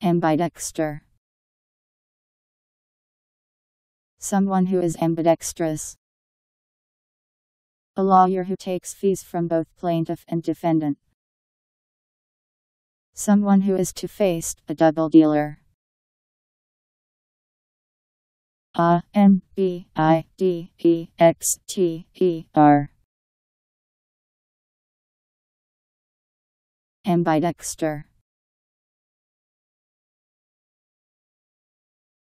Ambidexter. Someone who is ambidextrous. A lawyer who takes fees from both plaintiff and defendant. Someone who is two-faced, a double dealer. Ambidexter. Ambidexter.